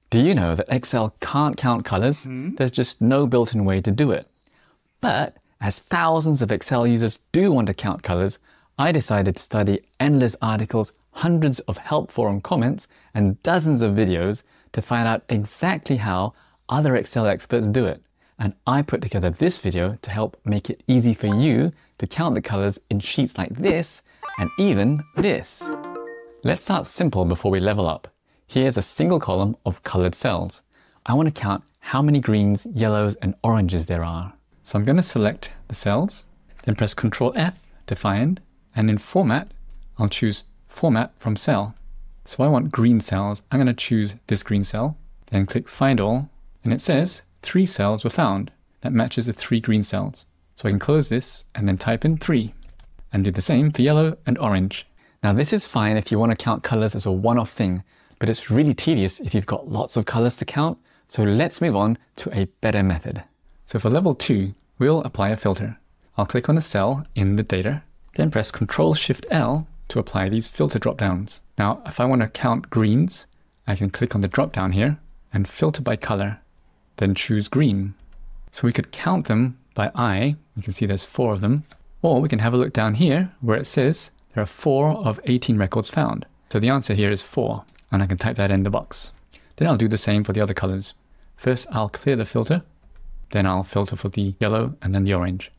Do you know that Excel can't count colors? There's just no built-in way to do it. But as thousands of Excel users do want to count colors, I decided to study endless articles, hundreds of help forum comments, and dozens of videos to find out exactly how other Excel experts do it. And I put together this video to help make it easy for you to count the colors in sheets like this and even this. Let's start simple before we level up. Here's a single column of colored cells. I want to count how many greens, yellows, and oranges there are. So I'm going to select the cells, then press Ctrl F to find, and in Format, I'll choose Format from Cell. So I want green cells. I'm going to choose this green cell, then click Find All, and it says 3 cells were found. That matches the 3 green cells. So I can close this and then type in 3, and do the same for yellow and orange. Now this is fine if you want to count colors as a one-off thing, but it's really tedious if you've got lots of colors to count, so let's move on to a better method. So for level 2, we'll apply a filter. I'll click on a cell in the data, then press Ctrl-Shift-L to apply these filter drop-downs. Now, if I want to count greens, I can click on the drop-down here and filter by color, then choose green. So we could count them by eye. You can see there's 4 of them, or we can have a look down here where it says there are 4 of 18 records found. So the answer here is 4. And I can type that in the box. Then I'll do the same for the other colors. First, I'll clear the filter, then I'll filter for the yellow and then the orange.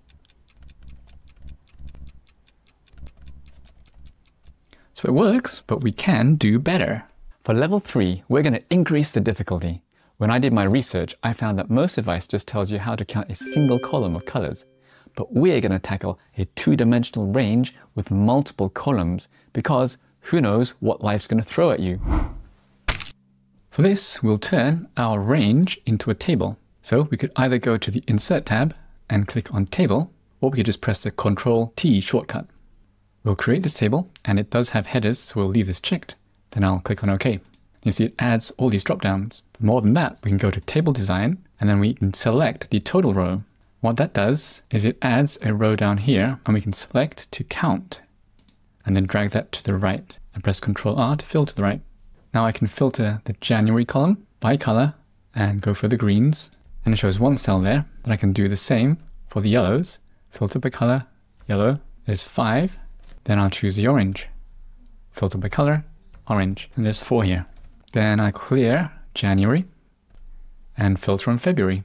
So it works, but we can do better. For level 3, we're going to increase the difficulty. When I did my research, I found that most advice just tells you how to count a single column of colors. But we're going to tackle a 2-dimensional range with multiple columns because who knows what life's going to throw at you. For this, we'll turn our range into a table. So we could either go to the Insert tab and click on Table, or we could just press the Ctrl-T shortcut. We'll create this table, and it does have headers, so we'll leave this checked. Then I'll click on OK. You see it adds all these drop-downs. More than that, we can go to Table Design, and then we can select the total row. What that does is it adds a row down here, and we can select to count, and then drag that to the right and press Ctrl-R to filter to the right. Now I can filter the January column by color and go for the greens, and it shows 1 cell there, but I can do the same for the yellows. Filter by color, yellow, there's 5, then I'll choose the orange. Filter by color, orange, and there's 4 here. Then I clear January and filter on February.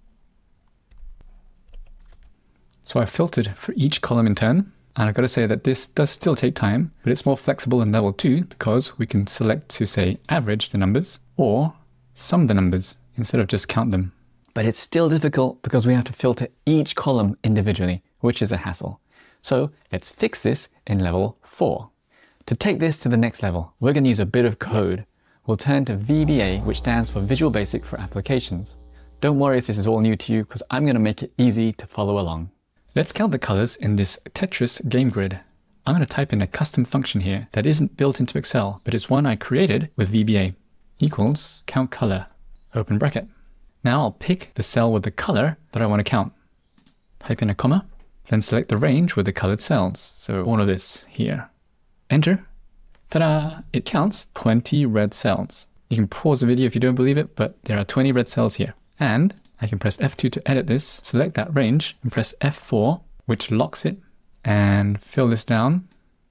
So I've filtered for each column in turn. And I've got to say that this does still take time, but it's more flexible in level 2 because we can select to say average the numbers or sum the numbers instead of just count them. But it's still difficult because we have to filter each column individually, which is a hassle. So let's fix this in level 4. To take this to the next level, we're going to use a bit of code. We'll turn to VBA, which stands for Visual Basic for Applications. Don't worry if this is all new to you because I'm going to make it easy to follow along. Let's count the colors in this Tetris game grid. I'm going to type in a custom function here that isn't built into Excel, but it's one I created with VBA. Equals CountColor, open bracket. Now I'll pick the cell with the color that I want to count. Type in a comma, then select the range with the colored cells. So all of this here. Enter. Ta-da! It counts 20 red cells. You can pause the video if you don't believe it, but there are 20 red cells here. And I can press F2 to edit this, select that range, and press F4, which locks it, and fill this down.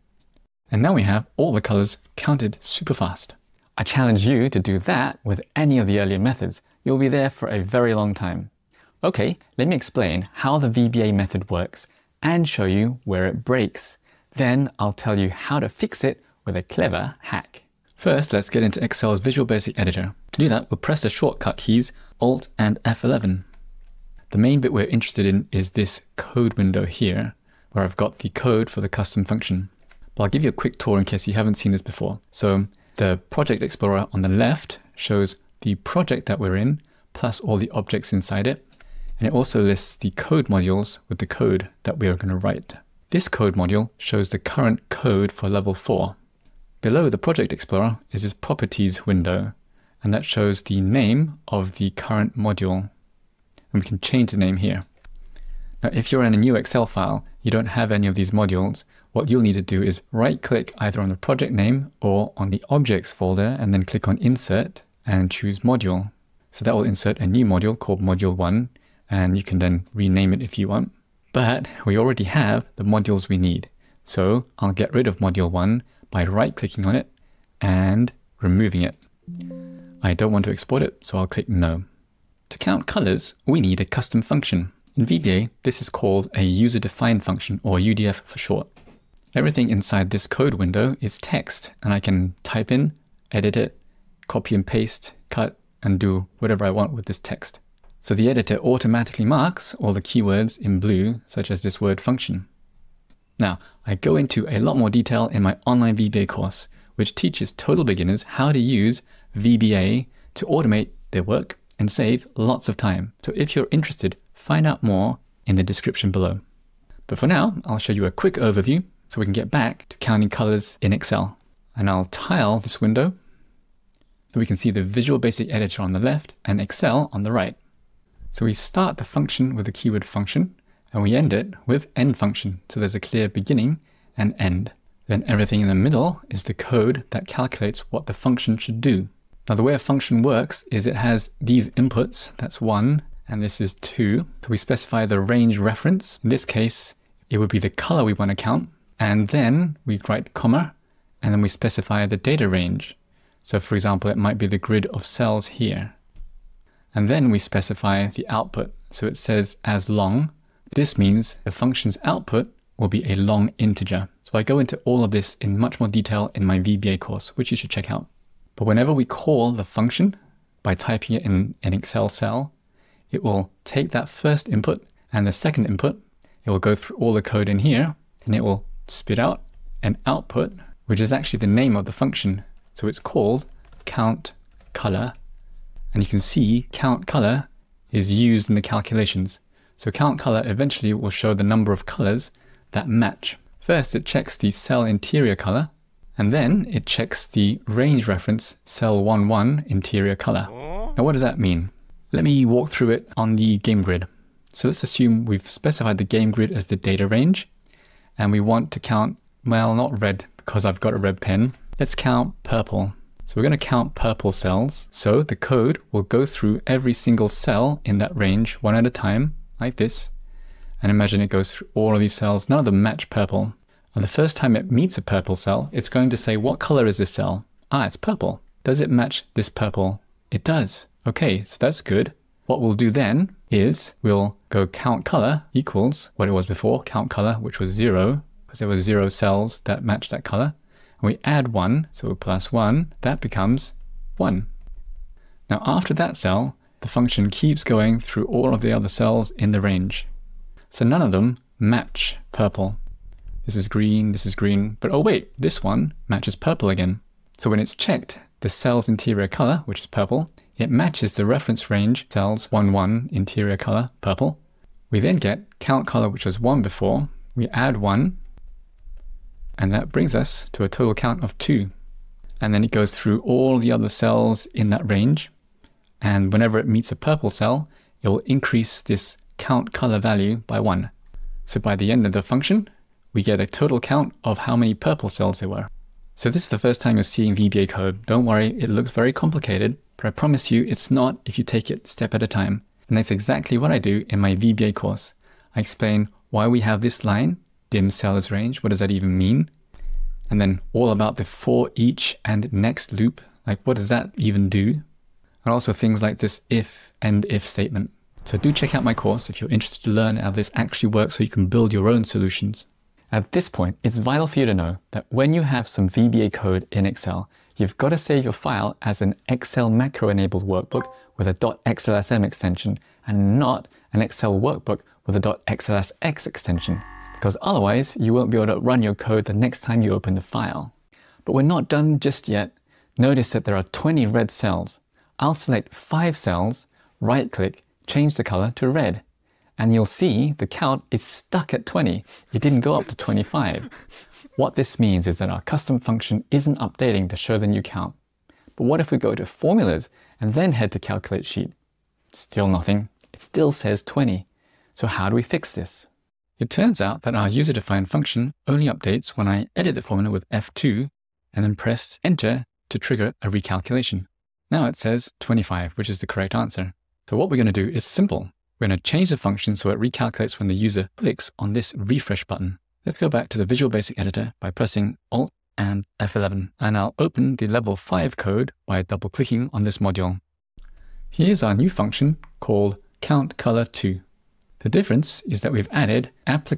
And now we have all the colors counted super fast. I challenge you to do that with any of the earlier methods. You'll be there for a very long time. Okay, let me explain how the VBA method works and show you where it breaks. Then I'll tell you how to fix it with a clever hack. First, let's get into Excel's Visual Basic Editor. To do that, we'll press the shortcut keys Alt and F11. The main bit we're interested in is this code window here, where I've got the code for the custom function. But I'll give you a quick tour in case you haven't seen this before. So the Project Explorer on the left shows the project that we're in, plus all the objects inside it. And it also lists the code modules with the code that we are going to write. This code module shows the current code for level 4. Below the Project Explorer is this Properties window, and that shows the name of the current module. And we can change the name here. Now, if you're in a new Excel file, you don't have any of these modules, what you'll need to do is right-click either on the project name or on the Objects folder, and then click on Insert, and choose module. So that will insert a new module called module 1, and you can then rename it if you want. But we already have the modules we need. So I'll get rid of module 1 by right-clicking on it and removing it. I don't want to export it, so I'll click No. To count colors, we need a custom function. In VBA, this is called a user-defined function, or UDF for short. Everything inside this code window is text, and I can type in, edit it, copy and paste, cut, and do whatever I want with this text. So the editor automatically marks all the keywords in blue, such as this word function. Now, I go into a lot more detail in my online VBA course, which teaches total beginners how to use VBA to automate their work and save lots of time. So if you're interested, find out more in the description below. But for now, I'll show you a quick overview so we can get back to counting colors in Excel. And I'll tile this window so we can see the Visual Basic Editor on the left and Excel on the right. So we start the function with the keyword function, and we end it with end function. So there's a clear beginning and end. Then everything in the middle is the code that calculates what the function should do. Now the way a function works is it has these inputs, that's 1, and this is 2. So we specify the range reference. In this case, it would be the color we want to count. And then we write comma, and then we specify the data range. So for example, it might be the grid of cells here. And then we specify the output. So it says as long. This means the function's output will be a long integer. So I go into all of this in much more detail in my VBA course, which you should check out. But whenever we call the function by typing it in an Excel cell, it will take that first input and the second input. It will go through all the code in here, and it will spit out an output, which is actually the name of the function. So it's called CountColor. And you can see CountColor is used in the calculations. So CountColor eventually will show the number of colors that match. First, it checks the cell interior color, and then it checks the range reference cell 11 interior color. Now what does that mean? Let me walk through it on the game grid. So let's assume we've specified the game grid as the data range, and we want to count, well, not red because I've got a red pen. Let's count purple. So we're going to count purple cells. So the code will go through every single cell in that range one at a time, like this. And imagine it goes through all of these cells. None of them match purple. And the first time it meets a purple cell, it's going to say, what color is this cell? Ah, it's purple. Does it match this purple? It does. Okay, so that's good. What we'll do then is we'll go count color equals what it was before, count color, which was 0, because there were 0 cells that match that color. And we add 1, so plus 1, that becomes 1. Now after that cell, the function keeps going through all of the other cells in the range. So none of them match purple. This is green, but oh wait, this one matches purple again. So when it's checked the cell's interior color, which is purple, it matches the reference range cells 11 interior color, purple. We then get count color, which was 1 before. We add 1, and that brings us to a total count of 2. And then it goes through all the other cells in that range. And whenever it meets a purple cell, it will increase this count color value by 1. So by the end of the function, we get a total count of how many purple cells there were. So this is the first time you're seeing VBA code. Don't worry, it looks very complicated, but I promise you it's not if you take it step at a time. And that's exactly what I do in my VBA course. I explain why we have this line, dim cell as range, what does that even mean? And then all about the for each and next loop, like what does that even do? And also things like this if and if statement. So do check out my course if you're interested to learn how this actually works so you can build your own solutions. At this point, it's vital for you to know that when you have some VBA code in Excel, you've got to save your file as an Excel macro-enabled workbook with a .xlsm extension and not an Excel workbook with a .xlsx extension, because otherwise you won't be able to run your code the next time you open the file. But we're not done just yet. Notice that there are 20 red cells. I'll select 5 cells, right-click, change the color to red. And you'll see the count is stuck at 20. It didn't go up to 25. What this means is that our custom function isn't updating to show the new count. But what if we go to formulas and then head to calculate sheet? Still nothing. It still says 20. So how do we fix this? It turns out that our user-defined function only updates when I edit the formula with F2 and then press enter to trigger a recalculation. Now it says 25, which is the correct answer. So what we're going to do is simple. We're going to change the function so it recalculates when the user clicks on this refresh button. Let's go back to the Visual Basic Editor by pressing Alt and F11, and I'll open the level 5 code by double-clicking on this module. Here's our new function called CountColor2. The difference is that we've added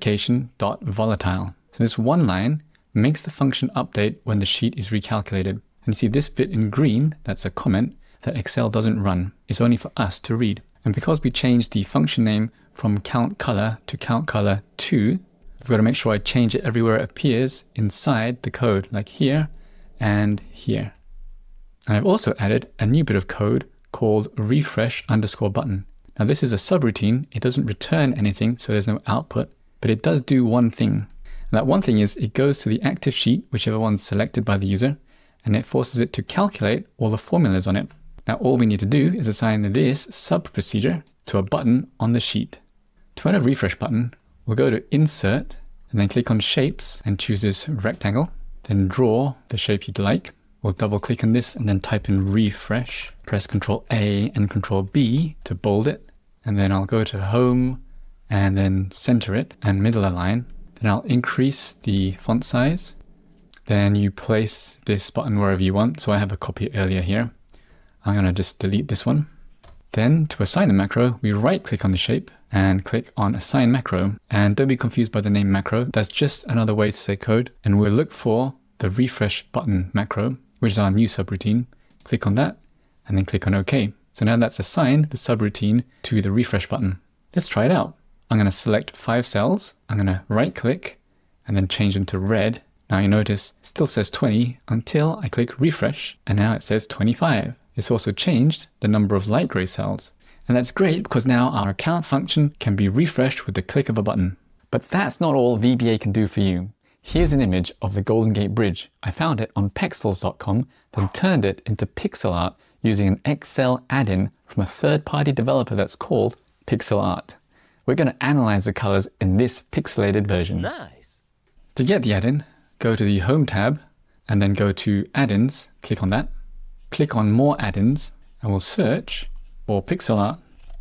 application.volatile. So this one line makes the function update when the sheet is recalculated. And you see this bit in green, that's a comment that Excel doesn't run. It's only for us to read. And because we changed the function name from CountColor to CountColor2, I've got to make sure I change it everywhere it appears inside the code, like here and here. And I've also added a new bit of code called refresh_button. Now this is a subroutine. It doesn't return anything, so there's no output, but it does do one thing. And that one thing is it goes to the active sheet, whichever one's selected by the user, and it forces it to calculate all the formulas on it. Now all we need to do is assign this sub-procedure to a button on the sheet. To add a refresh button, we'll go to Insert, and then click on Shapes, and choose this rectangle. Then draw the shape you'd like. We'll double click on this, and then type in refresh. Press Ctrl A and Ctrl B to bold it. And then I'll go to Home, and then center it, and middle align. Then I'll increase the font size. Then you place this button wherever you want. So I have a copy earlier here. I'm going to just delete this one. Then to assign a macro, we right click on the shape and click on Assign Macro. And don't be confused by the name macro. That's just another way to say code. And we'll look for the refresh button macro, which is our new subroutine. Click on that and then click on OK. So now that's assigned the subroutine to the refresh button. Let's try it out. I'm going to select 5 cells. I'm going to right click and then change them to red. Now you notice it still says 20 until I click refresh, and now it says 25. It's also changed the number of light gray cells. And that's great because now our count function can be refreshed with the click of a button. But that's not all VBA can do for you. Here's an image of the Golden Gate Bridge. I found it on pexels.com, then turned it into pixel art using an Excel add-in from a third-party developer that's called Pixel Art. We're going to analyze the colors in this pixelated version. Nice. To get the add-in, go to the Home tab and then go to Add-ins, click on that. Click on More Add-ins and we'll search for pixel art.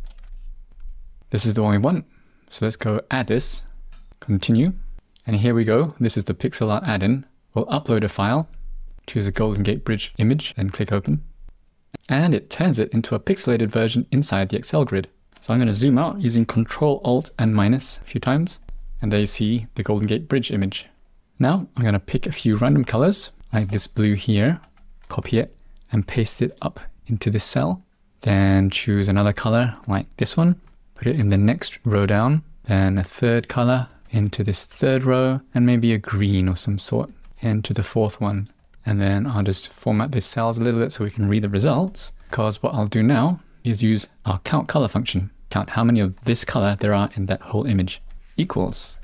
This is the one we want. So let's go add this, continue. And here we go. This is the pixel art add-in. We'll upload a file, choose a Golden Gate Bridge image, then click open. And it turns it into a pixelated version inside the Excel grid. So I'm going to zoom out using Control Alt and minus a few times. And there you see the Golden Gate Bridge image. Now I'm going to pick a few random colors, like this blue here, copy it, and paste it up into this cell. Then choose another color like this one, put it in the next row down, then a third color into this third row, and maybe a green or some sort into the fourth one. And then I'll just format these cells a little bit so we can read the results, because what I'll do now is use our CountColor function. Count how many of this color there are in that whole image. Equals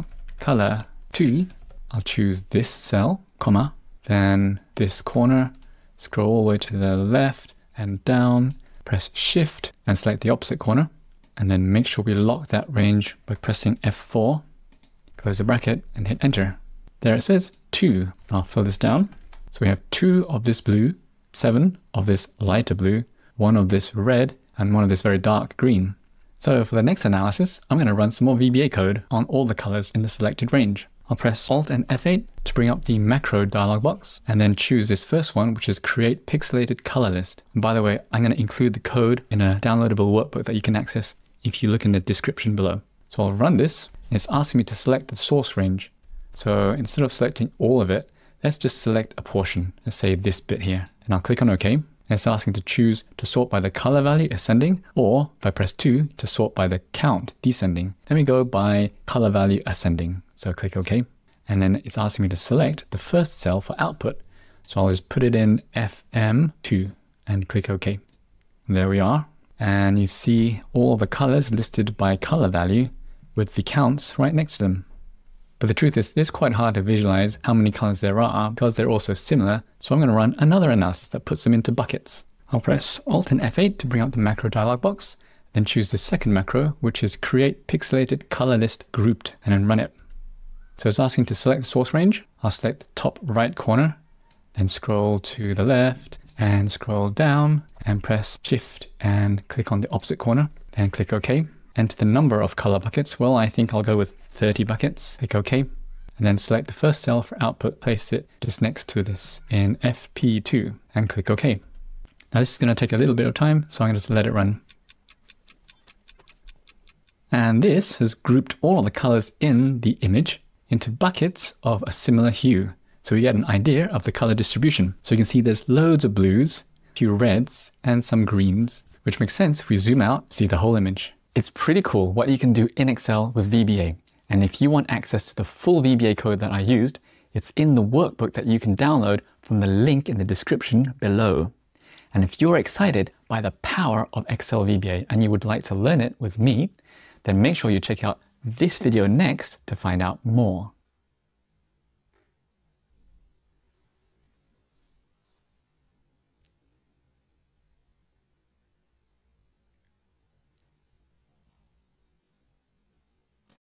CountColor2. I'll choose this cell, comma, then this corner, scroll all the way to the left and down, press Shift and select the opposite corner, and then make sure we lock that range by pressing F4, close the bracket and hit enter. There it says 2. I'll fill this down. So we have 2 of this blue, 7 of this lighter blue, 1 of this red, and 1 of this very dark green. So for the next analysis, I'm going to run some more VBA code on all the colors in the selected range. I'll press Alt and F8 to bring up the macro dialog box, and then choose this first one, which is Create Pixelated Color List. And by the way, I'm going to include the code in a downloadable workbook that you can access if you look in the description below. So I'll run this, and it's asking me to select the source range. So instead of selecting all of it, let's just select a portion. Let's say this bit here. And I'll click on OK. And it's asking to choose to sort by the color value ascending, or if I press 2 to sort by the count descending. Let me go by color value ascending. So click OK. And then it's asking me to select the first cell for output. So I'll just put it in FM2 and click OK. And there we are. And you see all the colors listed by color value with the counts right next to them. But the truth is, it's quite hard to visualize how many colors there are because they're all so similar. So I'm going to run another analysis that puts them into buckets. I'll press Alt and F8 to bring up the macro dialog box, then choose the second macro, which is Create Pixelated Color List Grouped, and then run it. So it's asking to select the source range. I'll select the top right corner, then scroll to the left and scroll down and press Shift and click on the opposite corner and click OK. Enter the number of color buckets. Well, I think I'll go with 30 buckets. Click OK. And then select the first cell for output, place it just next to this in FP2 and click OK. Now this is going to take a little bit of time, so I'm going to just let it run. And this has grouped all of the colors in the image into buckets of a similar hue. So we get an idea of the color distribution. So you can see there's loads of blues, a few reds, and some greens, which makes sense if we zoom out, see the whole image. It's pretty cool what you can do in Excel with VBA. And if you want access to the full VBA code that I used, it's in the workbook that you can download from the link in the description below. And if you're excited by the power of Excel VBA and you would like to learn it with me, then make sure you check out this video next to find out more.